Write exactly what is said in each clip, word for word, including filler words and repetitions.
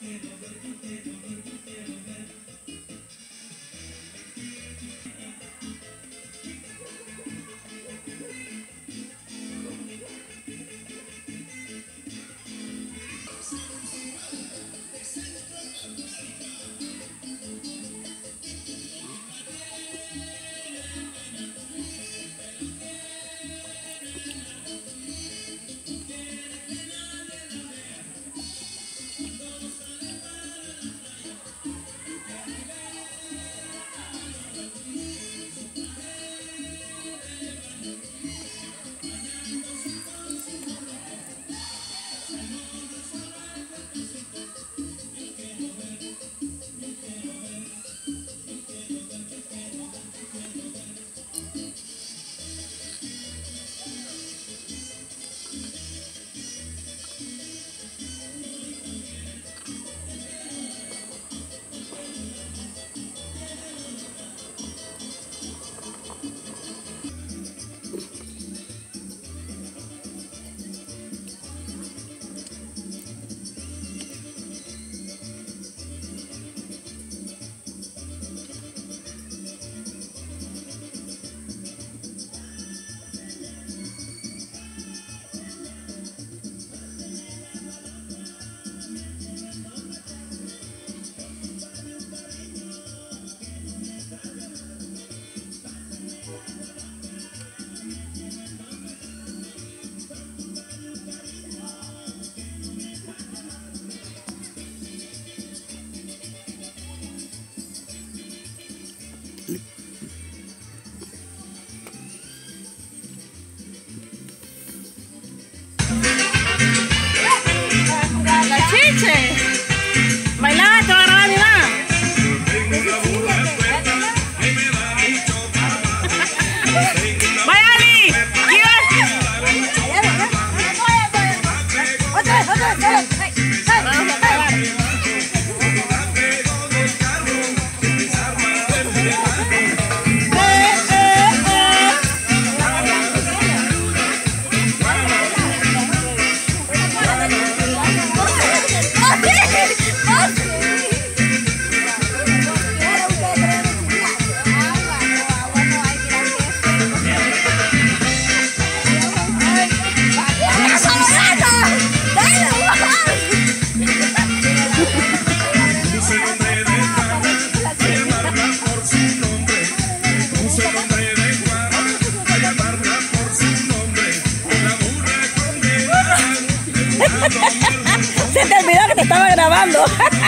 Se te olvidó que te estaba grabando.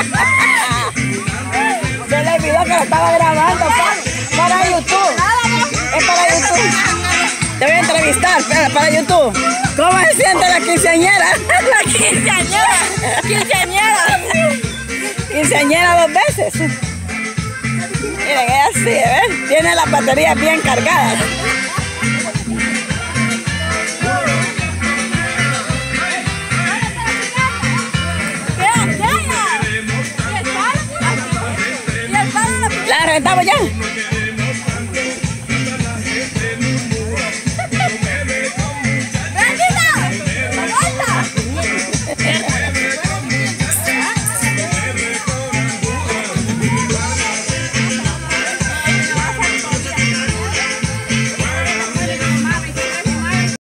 Se le olvidó que lo estaba grabando para, para YouTube. Es para YouTube. Te voy a entrevistar para, para YouTube. ¿Cómo se siente la quinceañera? La quinceañera. Quinceañera. Quinceañera dos veces. Miren, es así, ¿ves? Tiene las baterías bien cargadas. ¿La reventamos ya?